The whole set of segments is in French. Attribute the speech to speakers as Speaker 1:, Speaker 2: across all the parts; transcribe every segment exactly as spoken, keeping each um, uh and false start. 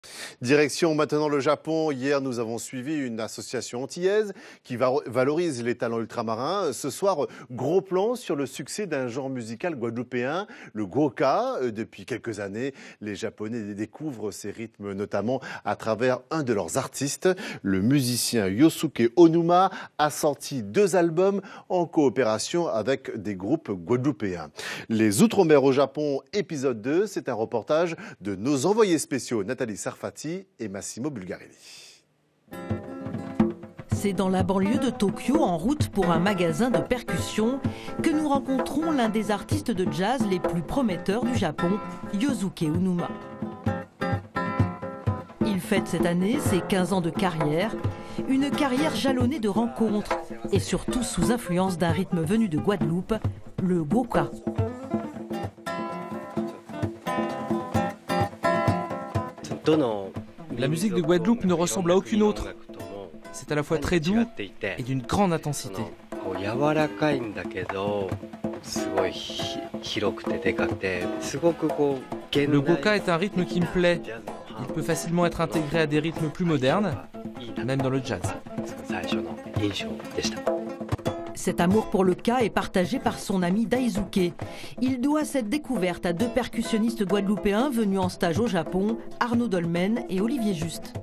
Speaker 1: Direction maintenant le Japon. Hier, nous avons suivi une association antillaise qui valorise les talents ultramarins. Ce soir, gros plan sur le succès d'un genre musical guadeloupéen, le goka. Depuis quelques années, les Japonais découvrent ces rythmes notamment à travers un de leurs artistes. Le musicien Yosuke Onuma a sorti deux albums en coopération avec des groupes guadeloupéens. Les Outre-mer au Japon, épisode deux, c'est un reportage de nos envoyés spéciaux Nathalie Sarfati et Massimo Bulgarelli.
Speaker 2: C'est dans la banlieue de Tokyo, en route pour un magasin de percussion, que nous rencontrons l'un des artistes de jazz les plus prometteurs du Japon, Yosuke Onuma. Il fête cette année ses quinze ans de carrière, une carrière jalonnée de rencontres et surtout sous influence d'un rythme venu de Guadeloupe, le goka.
Speaker 3: La musique de Guadeloupe ne ressemble à aucune autre. C'est à la fois très doux et d'une grande intensité. Le goka est un rythme qui me plaît. Il peut facilement être intégré à des rythmes plus modernes, même dans le jazz.
Speaker 2: Cet amour pour le ka est partagé par son ami Daisuke. Il doit cette découverte à deux percussionnistes guadeloupéens venus en stage au Japon, Arnaud Dolmen et Olivier Juste.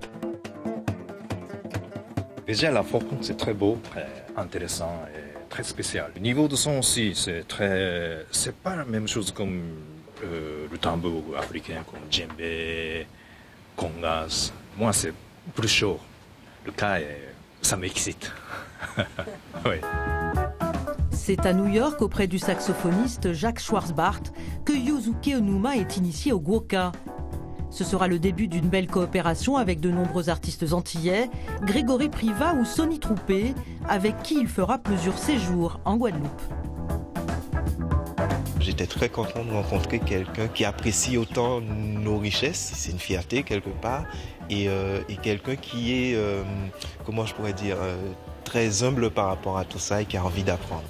Speaker 4: Déjà la forme, c'est très beau, très intéressant et très spécial. Le niveau de son aussi, c'est très, c'est pas la même chose comme euh, le tambour africain, comme djembé, congas. Moi, c'est plus chaud. Le ka, ça m'excite. Oui.
Speaker 2: C'est à New York, auprès du saxophoniste Jacques Schwarzbart, que Yosuke Onuma est initié au goka. Ce sera le début d'une belle coopération avec de nombreux artistes antillais, Grégory Priva ou Sonny Troupé, avec qui il fera plusieurs séjours en Guadeloupe.
Speaker 5: J'étais très content de rencontrer quelqu'un qui apprécie autant nos richesses, c'est une fierté quelque part, et, euh, et quelqu'un qui est, euh, comment je pourrais dire, euh, très humble par rapport à tout ça et qui a envie d'apprendre.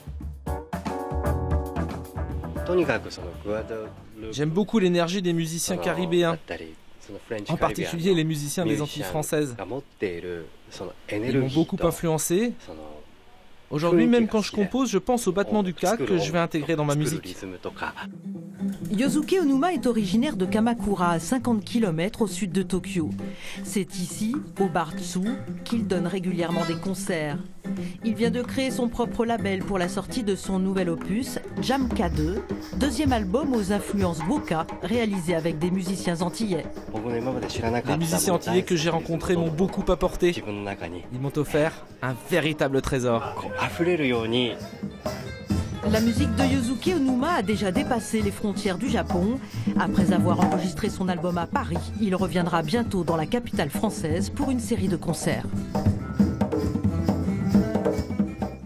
Speaker 3: J'aime beaucoup l'énergie des musiciens caribéens, en particulier les musiciens des Antilles françaises. Ils m'ont beaucoup influencé. Aujourd'hui, même quand je compose, je pense au battement du ka que je vais intégrer dans ma musique.
Speaker 2: Yosuke Onuma est originaire de Kamakura, à cinquante kilomètres au sud de Tokyo. C'est ici, au bar Tsu, qu'il donne régulièrement des concerts. Il vient de créer son propre label pour la sortie de son nouvel opus, Jam K deux, deuxième album aux influences goka, réalisé avec des musiciens antillais.
Speaker 3: Les musiciens antillais que j'ai rencontrés m'ont beaucoup apporté. Ils m'ont offert un véritable trésor.
Speaker 2: La musique de Yosuke Onuma a déjà dépassé les frontières du Japon. Après avoir enregistré son album à Paris, il reviendra bientôt dans la capitale française pour une série de concerts.